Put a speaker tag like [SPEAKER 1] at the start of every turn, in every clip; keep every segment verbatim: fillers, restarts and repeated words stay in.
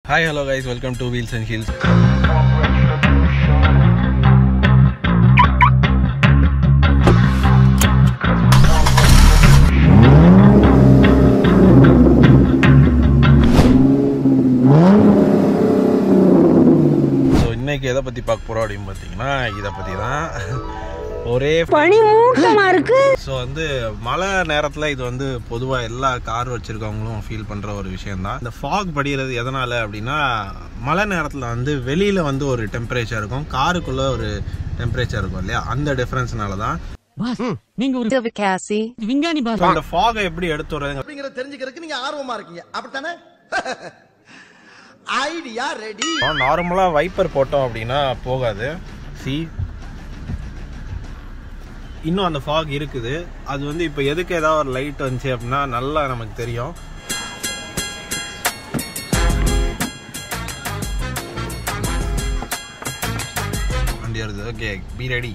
[SPEAKER 1] Hi, hello guys, welcome to Wheels and Heels. So இன்னைக்கு எதை பத்தி பார்க்க போறோம் அப்படினு பாத்தீங்கன்னா இத பத்தி தான். ஒரே பனி மூட்டமா இருக்கு. சோ வந்து மழை நேரத்துல இது வந்து பொதுவா எல்லா கார் வச்சிருக்கவங்களும் ஃபீல் பண்ற ஒரு விஷயம் தான். இந்த ஃபாக் படிக்கிறது எதனால அப்படின்னா மழை நேரத்துல வந்து வெளியில வந்து ஒரு டெம்பரேச்சர் இருக்கும், காருக்குள்ள ஒரு டெம்பரேச்சர் இருக்கும் இல்லையா, அந்த டிஃபரன்ஸ்னால தான்.
[SPEAKER 2] பாஸ் நீங்க ஒரு விகாசி விஞ்ஞானி பாஸ்.
[SPEAKER 1] அந்த ஃபாகை எப்படி எடுத்து வரது
[SPEAKER 3] அப்படிங்கற தெரிஞ்சிக்கிறதுக்கு நீங்க ஆர்வமா இருக்கீங்க அப்படிதானே? Idea ready.
[SPEAKER 1] நார்மலா வைப்பர் போட்டோம் அப்படின்னா போகாது. சி இன்னும் அந்த ஃபாக் இருக்குது. அது வந்து இப்போ எதுக்கு ஏதாவது ஒரு லைட் வந்துச்சு அப்படின்னா நல்லா நமக்கு தெரியும். வண்டி வருது. Okay, be ready.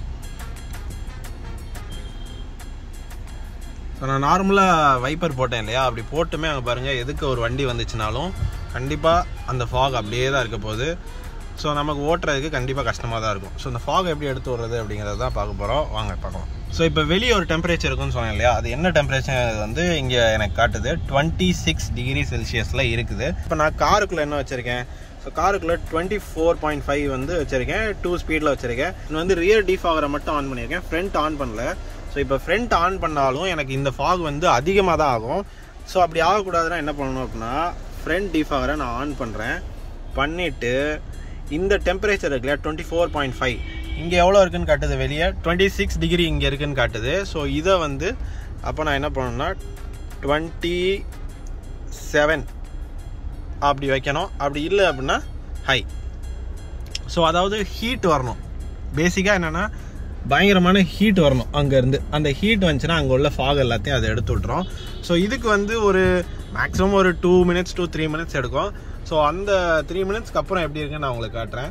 [SPEAKER 1] ஸோ நான் நார்மலாக வைப்பர் போட்டேன் இல்லையா, அப்படி போட்டுமே அங்கே பாருங்கள் எதுக்கு ஒரு வண்டி வந்துச்சுனாலும் கண்டிப்பாக அந்த ஃபாக் அப்படியே தான் இருக்க போகுது. ஸோ நமக்கு ஓட்டுறதுக்கு கண்டிப்பாக கஷ்டமாக தான் இருக்கும். ஸோ இந்த ஃபாக் எப்படி எடுத்து வர்றது அப்படிங்கிறத தான் பார்க்க போகிறோம். வாங்க பார்க்கலாம். ஸோ இப்போ வெளியே ஒரு டெம்பரேச்சர் இருக்குன்னு சொன்னேன் இல்லையா, அது என்ன டெம்பரேச்சர் வந்து இங்கே எனக்கு காட்டுது டுவெண்ட்டி சிக்ஸ் டிகிரி செல்சியஸில் இருக்குது. இப்போ நான் காருக்குள்ளே என்ன வச்சுருக்கேன், ஸோ காருக்குள்ளே டுவெண்ட்டி ஃபோர் பாயிண்ட் ஃபைவ் வந்து வச்சுருக்கேன், டூ ஸ்பீடில் வச்சுருக்கேன். நான் வந்து ரியர் டிஃபாகரை மட்டும் ஆன் பண்ணியிருக்கேன், ஃப்ரண்ட் ஆன் பண்ணல. ஸோ இப்போ ஃப்ரண்ட் ஆன் பண்ணாலும் எனக்கு இந்த ஃபாக் வந்து அதிகமாக தான் ஆகும். ஸோ அப்படி ஆகக்கூடாதுன்னா என்ன பண்ணணும் அப்படின்னா ஃப்ரண்ட் டிஃபாகரை நான் ஆன் பண்ணுறேன். பண்ணிவிட்டு இந்த டெம்பரேச்சர் இருக்குல்ல டுவெண்ட்டி ஃபோர் பாயிண்ட் ஃபைவ் இங்கே எவ்வளோ இருக்குன்னு காட்டுது, வெளியே டுவெண்ட்டி சிக்ஸ் டிகிரி இங்கே இருக்குன்னு காட்டுது. ஸோ இதை வந்து அப்போ நான் என்ன பண்ணணும்னா டுவெண்ட்டி செவன் அப்படி வைக்கணும். அப்படி இல்லை அப்படின்னா ஹை. ஸோ அதாவது ஹீட் வரணும். பேசிக்காக என்னென்னா பயங்கரமான ஹீட் வரணும் அங்கேருந்து. அந்த ஹீட் வந்துச்சுன்னா அங்கே உள்ள ஃபாக் எல்லாத்தையும் அதை எடுத்து விட்டுரும். ஸோ இதுக்கு வந்து ஒரு மேக்ஸிமம் ஒரு two minutes two three minutes எடுக்கும். ஸோ அந்த த்ரீ மினிட்ஸ்க்கு அப்புறம் எப்படி இருக்குன்னு நான் உங்களுக்கு காட்டுறேன்.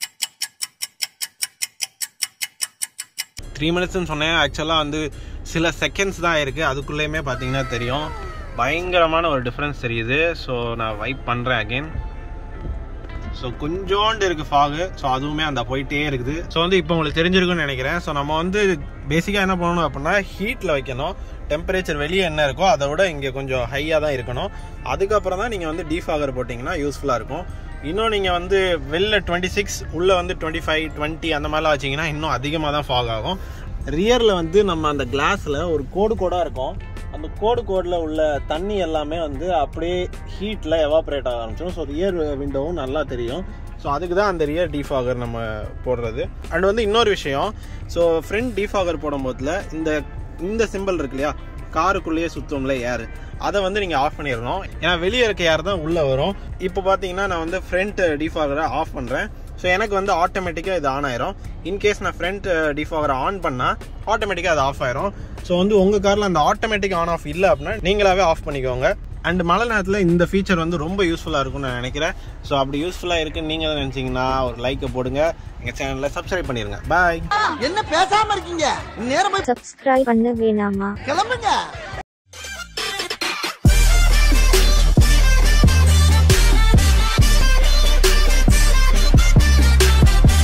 [SPEAKER 1] த்ரீ மினிட்ஸ்ன்னு சொன்னேன், ஆக்சுவலாக வந்து சில செகண்ட்ஸ் தான் இருக்குது. அதுக்குள்ளேயுமே பார்த்தீங்கன்னா தெரியும் பயங்கரமான ஒரு டிஃப்ரென்ஸ் தெரியுது. ஸோ நான் வைப் பண்ணுறேன் அகெயின். ஸோ கொஞ்சோண்டு இருக்குது ஃபாகு. ஸோ அதுவுமே அந்த போயிட்டே இருக்குது. ஸோ வந்து இப்போ உங்களுக்கு தெரிஞ்சிருக்குன்னு நினைக்கிறேன். ஸோ நம்ம வந்து பேசிக்காக என்ன பண்ணணும் அப்படின்னா ஹீட்டில் வைக்கணும். டெம்பரேச்சர் வெளியே என்ன இருக்கோ அதை விட இங்கே கொஞ்சம் ஹையாக தான் இருக்கணும். அதுக்கப்புறம் தான் நீங்கள் வந்து டிஃபாகர் போட்டிங்கன்னா யூஸ்ஃபுல்லாக இருக்கும். இன்னும் நீங்கள் வந்து வெளில டுவெண்ட்டி சிக்ஸ் உள்ளே வந்து டுவெண்ட்டி ஃபைவ் டுவெண்ட்டி அந்த மாதிரிலாம் வச்சிங்கன்னா இன்னும் அதிகமாக தான் ஃபாக் ஆகும். ரியரில் வந்து நம்ம அந்த கிளாஸில் ஒரு கோடு கோடாக இருக்கும். அந்த கோடு கோடில் உள்ள தண்ணி எல்லாமே வந்து அப்படியே ஹீட்டில் எவாப்ரேட் ஆக ஆரம்பிச்சிடும். ஸோ ரியர் விண்டோவும் நல்லா தெரியும். ஸோ அதுக்கு தான் அந்த ரியர் டிஃபாகர் நம்ம போடுறது. அண்ட் வந்து இன்னொரு விஷயம், ஸோ ஃப்ரண்ட் டிஃபாகர் போடும் போதில் இந்த இந்த சிம்பிள் இருக்கு இல்லையா, காருக்குள்ளேயே சுத்தம்ல ஏர், அதை வந்து நீங்கள் ஆஃப் பண்ணிடணும். ஏன்னா வெளியே இருக்க ஏர் தான் உள்ளே வரும். இப்போ பார்த்தீங்கன்னா நான் வந்து ஃப்ரண்ட் டிஃபாகரை ஆஃப் பண்ணுறேன். ஸோ எனக்கு வந்து ஆட்டோமேட்டிக்காக இது ஆன் ஆயிரும். இன்கேஸ் நான் ஃப்ரண்ட் டிஃபாகரை ஆன் பண்ணால் ஆட்டோமேட்டிக்காக அது ஆஃப் ஆயிரும். ஸோ வந்து உங்கள் காரில் அந்த ஆட்டோமேட்டிக் ஆன் ஆஃப் இல்லை அப்படின்னா நீங்களாவே ஆஃப் பண்ணிக்கோங்க. அண்ட் மழை நேரத்தில் இந்த ஃபீச்சர் வந்து ரொம்ப யூஸ்ஃபுல்லாக இருக்கும்னு நான் நினைக்கிறேன். ஸோ அப்படி யூஸ்ஃபுல்லாக இருக்குன்னு நீங்கள் நினச்சிங்கன்னா ஒரு லைக்கை போடுங்க, எங்கள் சேனலில் சப்ஸ்கிரைப் பண்ணிடுங்க. பாய்.
[SPEAKER 3] என்ன பேசாம இருக்கீங்க? நேரமா
[SPEAKER 4] சப்ஸ்கிரைப் பண்ண வேணாமா?
[SPEAKER 3] கிளம்புங்க.